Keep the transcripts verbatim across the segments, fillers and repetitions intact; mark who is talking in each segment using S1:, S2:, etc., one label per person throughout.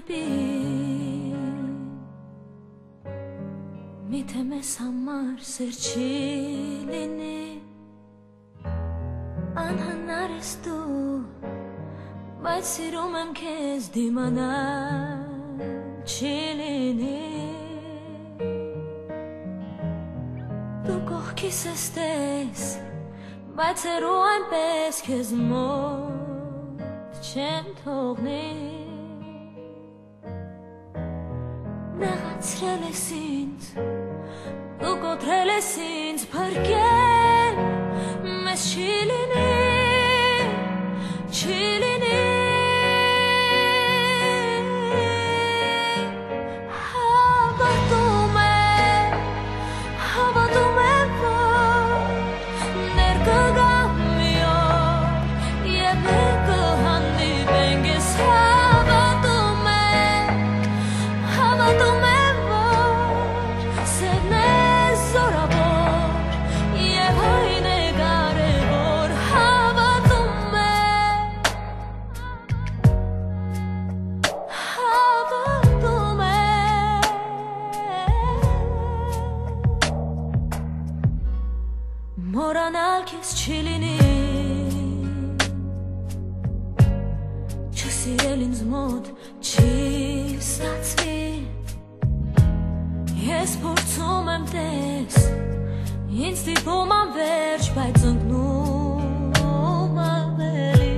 S1: Միթե մեզ համար սեր չի լինի Անհնար ես դու Բայց սիրում եմ քեզ դիմանալ չի լինի Դու կողքիս ես տես Բայց հեռու այնպես քեզ մոտ չեմ թողնի Նեղացրել ես ինձ Դու կոտրել ես ինձ փրկել Մեզ չի լինի Չի լինի Հավատում եմ Հավատում եմ որ Ներ կգա մի օր Եվ մեր կհանդիպենք ես Հավատում եմ Հավատում եմ որ Սերն է զորավոր Եվ այն է կարևոր Հավատում եմ Հավատում եմ Մորանալ քեզ չի լինի Չսիրել ինձ մոտ չի ստացվի Ես փորձում եմ տես Ինձ դիպում անվերջ բայց ընկնում ավելի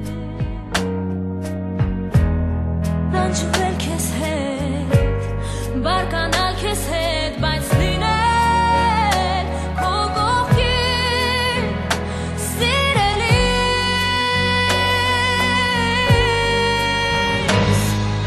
S1: Տանջվել քեզ հետ Բարկանալ քեզ հետ բայց լինել քո կողքին սիրելիս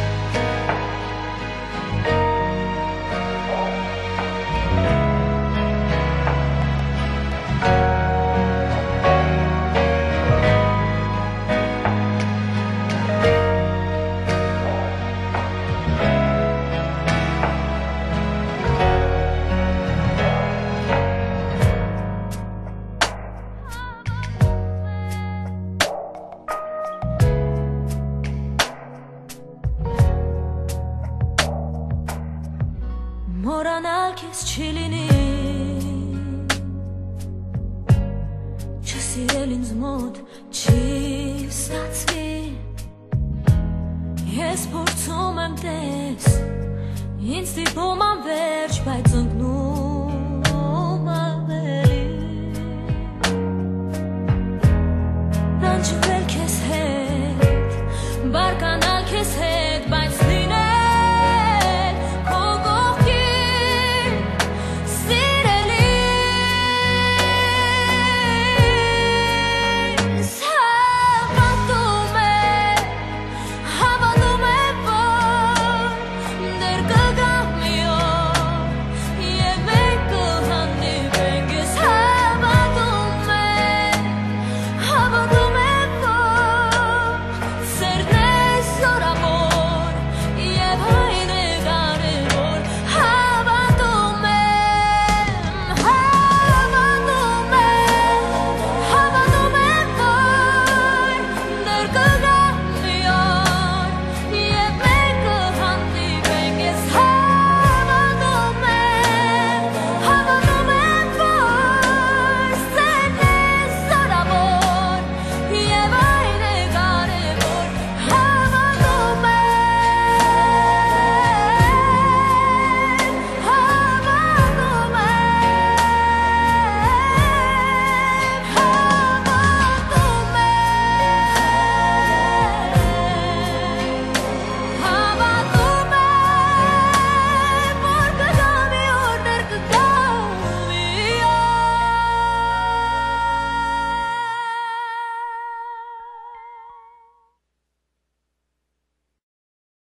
S1: Մորանալ քեզ չի լինի Չսիրել ինձ մոտ չի ստացվի Ես փորձում եմ տես Ինձ դիպում անվերջ բայց ընկնում ավելի Տանջվել